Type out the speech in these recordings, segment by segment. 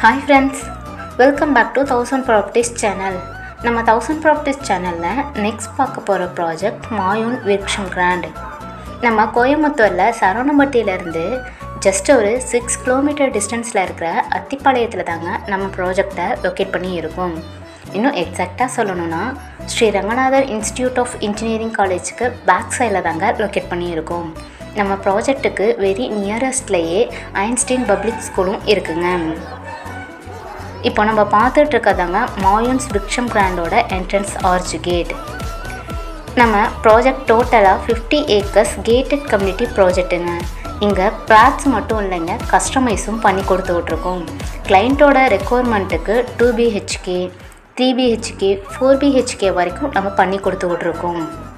Hi friends, welcome back to 1000 Properties channel. நம்ம 1000 Properties channelல next பார்க்க போற project Mayon Virksham grande. நம்ம கோயம்புத்தூர்ல சரவணம்பட்டியில இருந்து just ஒரு 6 km டிஸ்டன்ஸ்ல இருக்கிற அத்திப்பாளையத்துல தாங்க நம்ம ப்ராஜெக்ட்டை லொகேட் பண்ணி இருக்கோம். இன்னும் எக்ஸாக்ட்டா சொல்லணும்னா Sri Ranganathar Institute of Engineering காலேஜுக்கு பேக் சைடுல தாங்க லொகேட் பண்ணி இருக்கோம். நம்ம ப்ராஜெக்ட்டுக்கு வெரி நியரஸ்ட்லயே ஐன்ஸ்டீன் பப்ளிக் ஸ்கூலும் இருக்குங்க. இப்போ நம்ம பார்த்துட்டு இருக்கதாங்க மாயோன்ஸ் விர்க்ஷம் கிராண்டோட என்ட்ரன்ஸ் ஆர்ச் கேட். நம்ம ப்ராஜெக்ட் டோட்டலாக 50 ஏக்கர்ஸ் கேட்டட் கம்யூனிட்டி ப்ராஜெக்ட்டுங்க. இங்கே பிளாட்ஸ் மட்டும் இல்லைங்க, கஸ்டமைஸும் பண்ணி கொடுத்துட்ருக்கோம். கிளைண்ட்டோட ரெக்குவயர்மெண்ட்டுக்கு 2 BHK 3 BHK 4 BHK வரைக்கும் நம்ம பண்ணி கொடுத்துட்ருக்கோம்.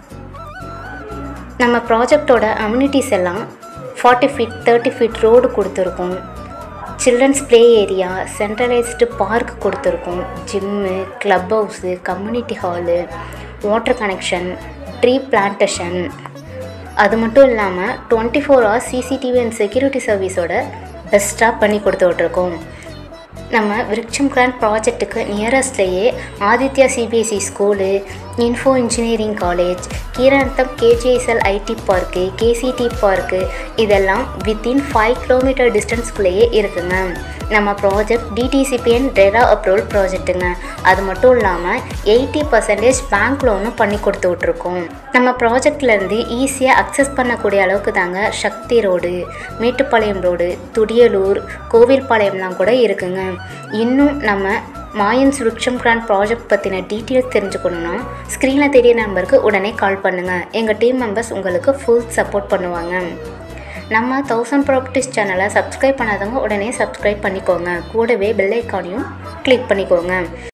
நம்ம ப்ராஜெக்டோட அம்யூனிட்டிஸ் எல்லாம் 40 ஃபீட் 30 ஃபீட் ரோடு கொடுத்துருக்கோம். Children's play area, centralised park கொடுத்துருக்கோம். Gym, club house, community hall, water connection, tree plantation, அது மட்டும் இல்லாமல் 24 hours CCTV அண்ட் செக்யூரிட்டி சர்வீஸோட பெஸ்ட்டாக பண்ணி கொடுத்துட்ருக்கோம். நம்ம விருக்ஷம் கிராண்ட் ப்ராஜெக்ட்டுக்கு நியரஸ்ட்லேயே Aditya Cbse school, Info Engineering College, Keeranatham KGISL IT park, KCT park இதெல்லாம் வித்தின் 5 km டிஸ்டன்ஸ்குள்ளேயே இருக்குங்க. நம்ம ப்ராஜெக்ட் Dtcp அண்ட் ரெரா அப்ரூவல் ப்ராஜெக்ட்டுங்க. அது மட்டும் இல்லாமல் 80% பேங்க் லோனும் பண்ணி கொடுத்துட்ருக்கோம். நம்ம ப்ராஜெக்ட்லேருந்து ஈஸியாக அக்சஸ் பண்ணக்கூடிய அளவுக்கு தாங்க சக்தி ரோடு, மேட்டுப்பாளையம் ரோடு, துடியலூர், கோவில்பாளையம்லாம் கூட இருக்குங்க. இன்னும் நம்ம மாயன்ஸ் விர்க்ஷம் கிராண்ட் ப்ராஜெக்ட் பற்றின டீட்டெயில்ஸ் தெரிஞ்சுக்கணுன்னா ஸ்க்ரீனில் தெரிய நம்பருக்கு உடனே கால் பண்ணுங்கள். எங்கள் டீம் மெம்பர்ஸ் உங்களுக்கு ஃபுல் சப்போர்ட் பண்ணுவாங்க. நம்ம 1000 ப்ராப்பர்ட்டிஸ் சேனலை சப்ஸ்கிரைப் பண்ணாதவங்க உடனே சப்ஸ்கிரைப் பண்ணிக்கோங்க. கூடவே பெல் ஐக்கானையும் கிளிக் பண்ணிக்கோங்க.